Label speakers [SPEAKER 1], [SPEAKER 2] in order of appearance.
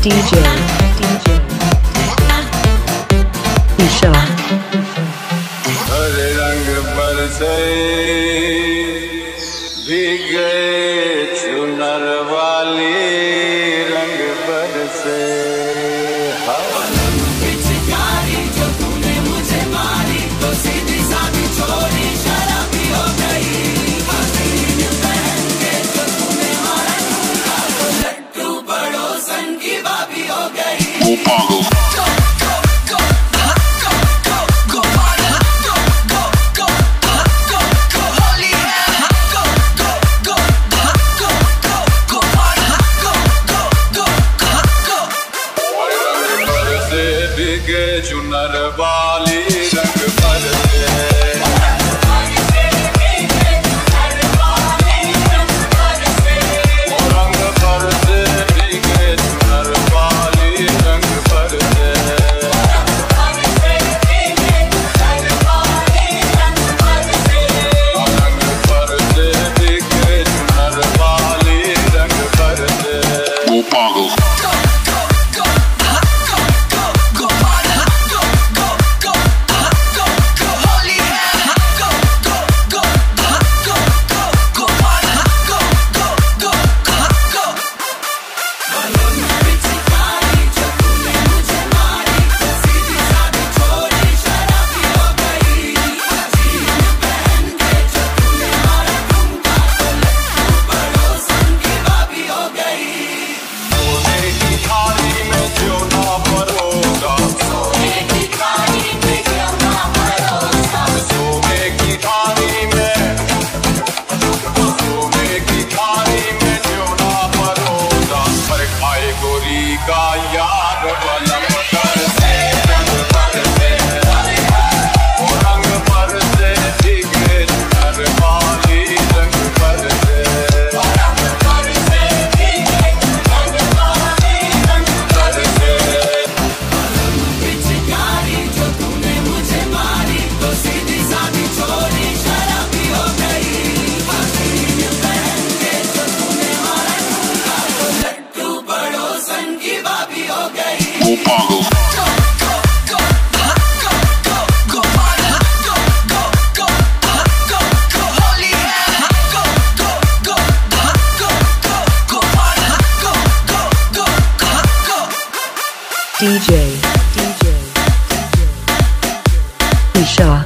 [SPEAKER 1] DJ Isha.
[SPEAKER 2] हरे रंग बरसे भीगे चुनर वाली, रंग बरसे
[SPEAKER 3] जो तूने मुझे मारी तो सीधी सादी छोरी शराबी हो गई। हसीन बहन के जो तूने मारा तो लट्टू पड़ोसन की भाभी हो गई।
[SPEAKER 2] चुनर वाली रंग बरसे, रंग बरसे भीगे चुनर वाली, रंग बरसे, रंग बरसे भीगे चुनर वाली, रंग बरसे।
[SPEAKER 1] DJ ईशा।